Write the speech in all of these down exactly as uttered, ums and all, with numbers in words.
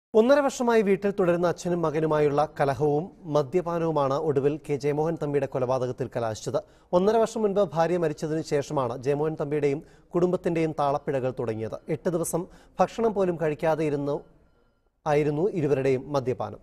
ഒന്നര വർഷമായി വീട്ടിൽ തുടരുന്ന അച്ഛനും മകനുമായുള്ള കലഹവും മദ്യപാനവുമാണ് ഒടുവിൽ കെ ജയമോഹൻ തമ്പിയുടെ കൊലപാതകത്തിൽ കലാശിച്ചത്. ഒന്നര വർഷം മുൻപ് ഭാര്യ മരിച്ചതിനു ശേഷമാണ് ജയമോഹൻ തമ്പിയുടെയും കുടുംബത്തിന്റെയും താളപ്പിഴകൾ തുടങ്ങിയത്. എട്ട് ദിവസം ഭക്ഷണം പോലും കഴിക്കാതെ ഇരുന്നു ആയിരുന്നു ഇരുവരുടെയും മദ്യപാനം.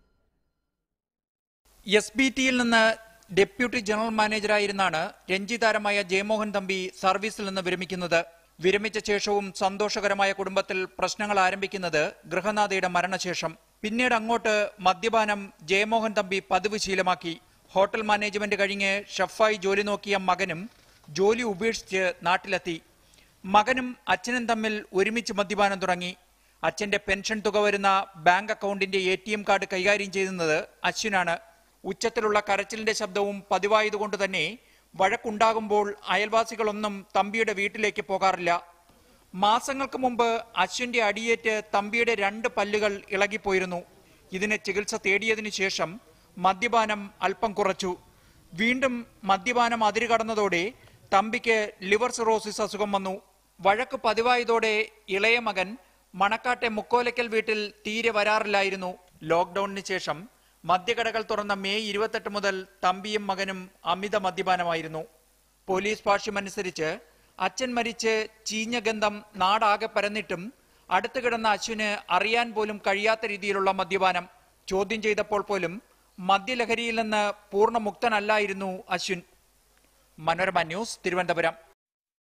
എസ് ബി ടിയിൽ നിന്ന് ഡെപ്യൂട്ടി ജനറൽ മാനേജറായിരുന്നാണ് രഞ്ജിതാരമായ ജയമോഹൻ തമ്പി സർവീസിൽ നിന്ന് വിരമിക്കുന്നത്. വിരമിച്ച ശേഷവും സന്തോഷകരമായ കുടുംബത്തിൽ പ്രശ്നങ്ങൾ ആരംഭിക്കുന്നത് ഗൃഹനാഥയുടെ മരണശേഷം. പിന്നീട് അങ്ങോട്ട് മദ്യപാനം ജയമോഹൻ തമ്പി പതിവ് ശീലമാക്കി. ഹോട്ടൽ മാനേജ്മെന്റ് കഴിഞ്ഞ് ഷെഫായി ജോലി നോക്കിയ മകനും ജോലി ഉപേക്ഷിച്ച് നാട്ടിലെത്തി. മകനും അച്ഛനും തമ്മിൽ ഒരുമിച്ച് മദ്യപാനം തുടങ്ങി. അച്ഛന്റെ പെൻഷൻ തുക വരുന്ന ബാങ്ക് അക്കൗണ്ടിന്റെ എ ടി എം കാർഡ് കൈകാര്യം ചെയ്യുന്നത് അശ്വിനാണ്. ഉച്ചത്തിലുള്ള കരച്ചിലിന്റെ ശബ്ദവും പതിവായതുകൊണ്ട് തന്നെ വഴക്കുണ്ടാകുമ്പോൾ അയൽവാസികളൊന്നും തമ്പിയുടെ വീട്ടിലേക്ക് പോകാറില്ല. മാസങ്ങൾക്ക് മുമ്പ് അശ്വിന്റെ അടിയേറ്റ് തമ്പിയുടെ രണ്ട് പല്ലുകൾ ഇളകിപ്പോയിരുന്നു. ഇതിന് ചികിത്സ തേടിയതിനു ശേഷം മദ്യപാനം അല്പം കുറച്ചു. വീണ്ടും മദ്യപാനം അതിരുകടന്നതോടെ തമ്പിക്ക് ലിവർ സിറോസിസ് അസുഖം വന്നു. വഴക്ക് പതിവായതോടെ ഇളയ മകൻ മണക്കാട്ടെ മുക്കോലക്കൽ വീട്ടിൽ തീരെ വരാറില്ലായിരുന്നു. ലോക്ക്ഡൌണിന് ശേഷം മദ്യകടകൾ തുറന്ന മെയ് ഇരുപത്തെട്ട് മുതൽ തമ്പിയും മകനും അമിത മദ്യപാനമായിരുന്നു. പോലീസ് ഭാഷ്യമനുസരിച്ച് അച്ഛൻ മരിച്ച് ചീഞ്ഞ ഗന്ധം നാടാകെ പരന്നിട്ടും അടുത്തു കിടന്ന അശ്വിന് അറിയാൻ പോലും കഴിയാത്ത രീതിയിലുള്ള മദ്യപാനം. ചോദ്യം ചെയ്തപ്പോൾ പോലും മദ്യലഹരിയിൽ നിന്ന് പൂർണ്ണ മുക്തനല്ലായിരുന്നു അശ്വിൻ. മനോരമ ന്യൂസ്, തിരുവനന്തപുരം.